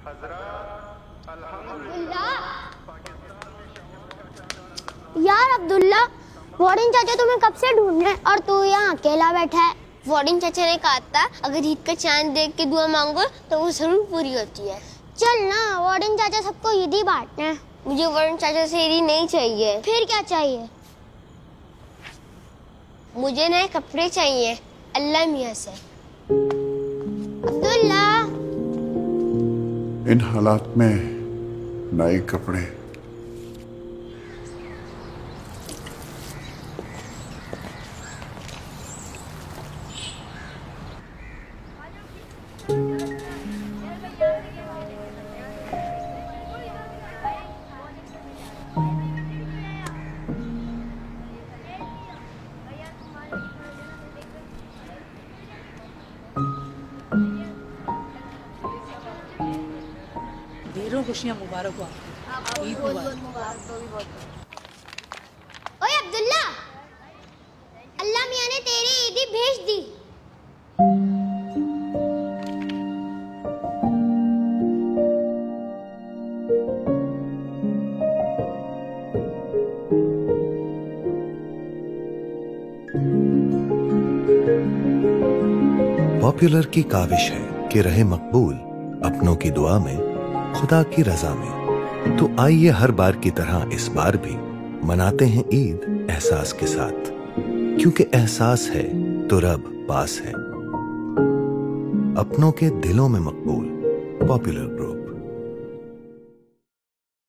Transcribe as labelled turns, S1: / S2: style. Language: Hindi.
S1: यार अब्दुल्ला, वार्डन चाचा तुम्हें कब से ढूंढ रहे हैं और तू यहाँ अकेला बैठा है।
S2: वार्डन चाचा ने कहा था अगर ईद का चांद देख के दुआ मांगो तो वो जरूर पूरी होती है।
S1: चल ना, वार्डन चाचा सबको ईदी बांटना है।
S2: मुझे वार्डन चाचा से ईदी नहीं चाहिए।
S1: फिर क्या चाहिए?
S2: मुझे नए कपड़े चाहिए अल्लाह मियाँ से।
S1: अब्दुल्ला,
S3: इन हालात में नए कपड़े?
S4: ढेरों खुशियां मुबारक हो आपको। ईद मुबारक।
S1: ओए अब्दुल्ला, अल्लाह मियाँ ने तेरी ईदी भेज दी।
S5: पॉपुलर की काविश है कि रहे मकबूल अपनों की दुआ में, खुदा की रजा में। तो आइए हर बार की तरह इस बार भी मनाते हैं ईद एहसास के साथ, क्योंकि एहसास है तो रब पास है। अपनों के दिलों में मकबूल। Popular group.